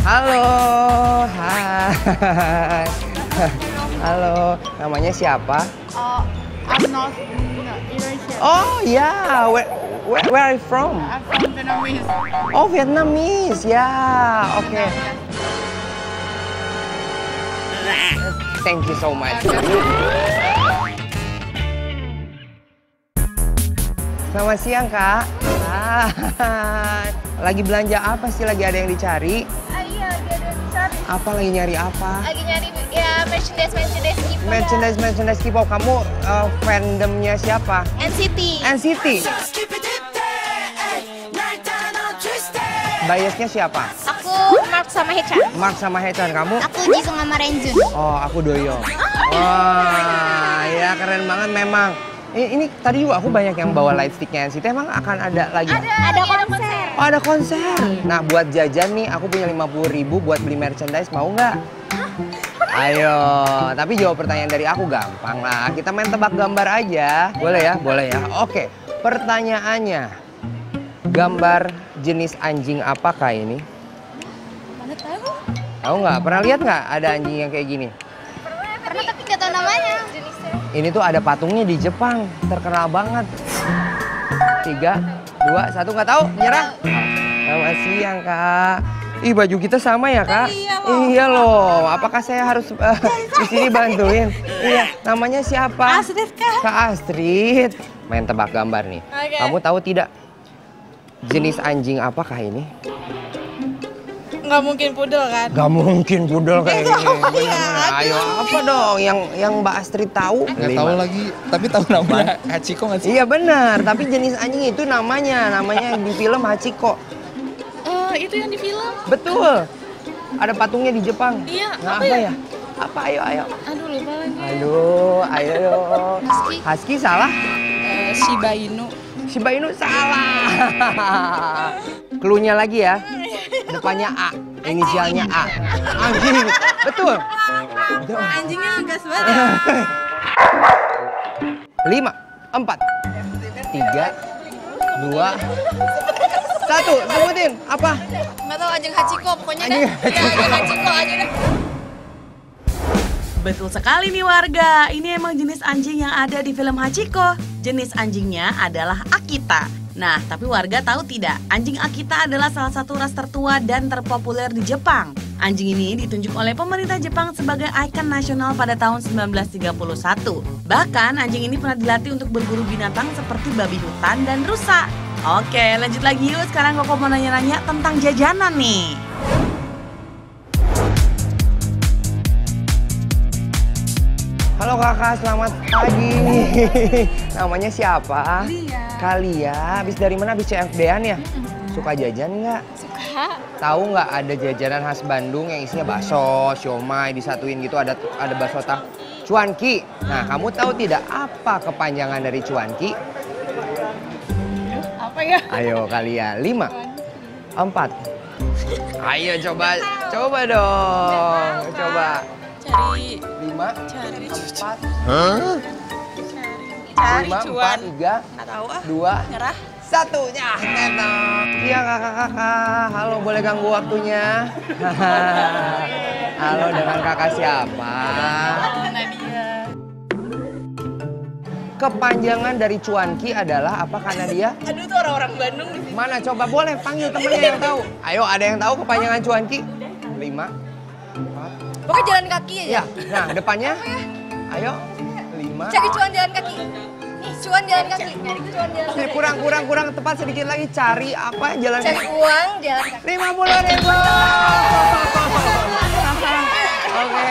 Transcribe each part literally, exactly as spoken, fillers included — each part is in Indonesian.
Halo, hai. Halo, namanya siapa? Uh, I'm not Eurasian. Oh ya, yeah. where, where, where are you from? I'm from Vietnamese. Oh Vietnamese, ya, yeah. oke. Okay. Thank you so much. Selamat siang kak. Hai. Lagi belanja apa sih? Lagi ada yang dicari? Ah, iya, lagi ada yang dicari. Apa lagi nyari apa? Lagi nyari ya merchandise merchandise K-pop. Merchandise merchandise K-pop. Kamu uh, fandomnya siapa? N C T. N C T. Biasnya siapa? Aku Mark sama Hechan. Mark sama Hechan. Kamu? Aku Jisung sama Renjun. Oh, aku Doyoung. Wah, ya keren banget memang. Ini, ini tadi juga aku banyak yang bawa lightsticknya N C T. Emang akan ada lagi? Ada, ada konser. Oh, ada konser. Nah, buat jajan nih, aku punya lima puluh ribu buat beli merchandise. Mau nggak? Ayo, tapi jawab pertanyaan dari aku gampang lah. Kita main tebak gambar aja. Boleh ya? Boleh ya? Oke, pertanyaannya. Gambar jenis anjing apakah ini? Mana tahu? Tahu nggak? Pernah lihat nggak ada anjing yang kayak gini? Pernah, pernah tapi nggak tahu namanya. Jenisnya. Ini tuh ada patungnya di Jepang, terkenal banget. Tiga, dua, satu, nggak tahu? Nyerah? Selamat siang kak. Ih baju kita sama ya kak? Iya loh. Iya loh. Apakah saya harus uh, di sini bantuin? Iya. Namanya siapa? Astrid kak. Kak Astrid. Main tebak gambar nih. Okay. Kamu tahu tidak jenis anjing apakah ini? Nggak mungkin pudel kan? Gak mungkin pudel kayak Itu gini. apa ya? Bener-bener. Ayo apa dong yang yang Mbak Astrid tahu? Nggak Lima. tahu lagi, tapi tahu namanya Hachiko nggak sih? Iya benar, tapi jenis anjing itu namanya, namanya di film Hachiko. Oh, itu yang di film? Betul. Ada patungnya di Jepang. Iya, Nah, apa apa ya? ya? Apa ayo ayo. Aduh, lupa lagi. Aduh, ayo. Husky. Husky salah? Eh, Shiba Inu. Shiba Inu salah. Cluenya lagi ya. Depannya A, inisialnya A. Anjing. Betul. Anjingnya gas banget ya? Lima, empat, tiga, dua, satu. Sebutin apa? Nggak tahu anjing Hachiko, pokoknya Anjing dah. Ya, anjing Hachiko aja deh. Betul sekali nih warga, ini emang jenis anjing yang ada di film Hachiko. Jenis anjingnya adalah Akita. Nah, tapi warga tahu tidak, anjing Akita adalah salah satu ras tertua dan terpopuler di Jepang. Anjing ini ditunjuk oleh pemerintah Jepang sebagai ikon nasional pada tahun seribu sembilan ratus tiga puluh satu. Bahkan anjing ini pernah dilatih untuk berburu binatang seperti babi hutan dan rusa. Oke, lanjut lagi yuk. Sekarang Koko mau nanya-nanya tentang jajanan nih. Halo kakak, selamat pagi. Namanya siapa? Kalia. Kalia. Habis dari mana? Habis C F D-an ya? Suka jajan nggak? Suka. Tahu nggak ada jajanan khas Bandung yang isinya bakso, siomay disatuin gitu, ada ada bakso tah cuanki. Nah, kamu tahu tidak apa kepanjangan dari cuanki? Apa ya? Ayo Kalia, lima, empat. Ayo coba, coba dong, coba. Cari, Lima, cari, empat, cari lima, cuan. empat, tiga, Nggak tahu ah. dua, Nyerah. satu. Ya, tenang. Iya kakak-kakak, halo boleh ganggu waktunya? Halo, dengan kakak siapa? Nadia. Kepanjangan dari cuanki adalah apa karena dia? Aduh, tuh orang-orang Bandung di sini. Mana coba boleh panggil temennya yang tahu. Ayo, ada yang tahu kepanjangan cuanki? Lima, empat. Pokoknya jalan kaki aja. Ya, nah depannya. Ayo, lima. Cari cuan jalan kaki. Nih, cuan jalan kaki. Cari cuan jalan Oke, kaki. kurang, kurang, kurang tepat sedikit lagi. Cari apa jalan Cari kaki? uang jalan kaki. Lima puluh ribu. Oke.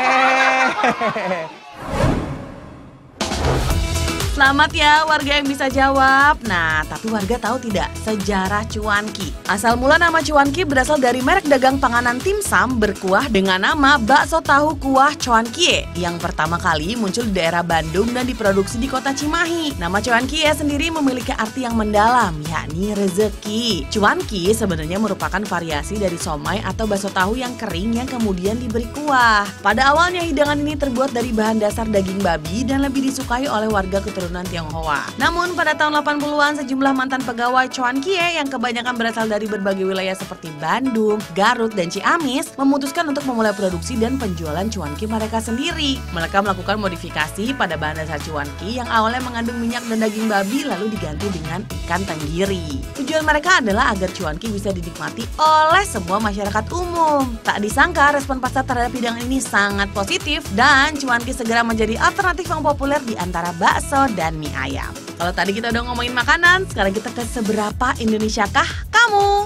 Selamat ya warga yang bisa jawab. Nah, tapi warga tahu tidak sejarah cuanki? Asal mula nama cuanki berasal dari merek dagang panganan Tim Sam berkuah dengan nama bakso tahu kuah cuankie yang pertama kali muncul di daerah Bandung dan diproduksi di kota Cimahi. Nama cuankie sendiri memiliki arti yang mendalam, yakni rezeki. Cuanki sebenarnya merupakan variasi dari somai atau bakso tahu yang kering yang kemudian diberi kuah. Pada awalnya hidangan ini terbuat dari bahan dasar daging babi dan lebih disukai oleh warga keturunan keturunan Tionghoa. Namun pada tahun delapan puluhan sejumlah mantan pegawai cuankie yang kebanyakan berasal dari berbagai wilayah seperti Bandung, Garut, dan Ciamis memutuskan untuk memulai produksi dan penjualan cuanki mereka sendiri. Mereka melakukan modifikasi pada bahan dasar cuanki yang awalnya mengandung minyak dan daging babi lalu diganti dengan ikan tenggiri. Tujuan mereka adalah agar cuanki bisa dinikmati oleh semua masyarakat umum. Tak disangka respon pasar terhadap hidangan ini sangat positif dan cuanki segera menjadi alternatif yang populer di antara bakso dan mie ayam. Kalau tadi kita udah ngomongin makanan, sekarang kita ke seberapa Indonesiakah kamu?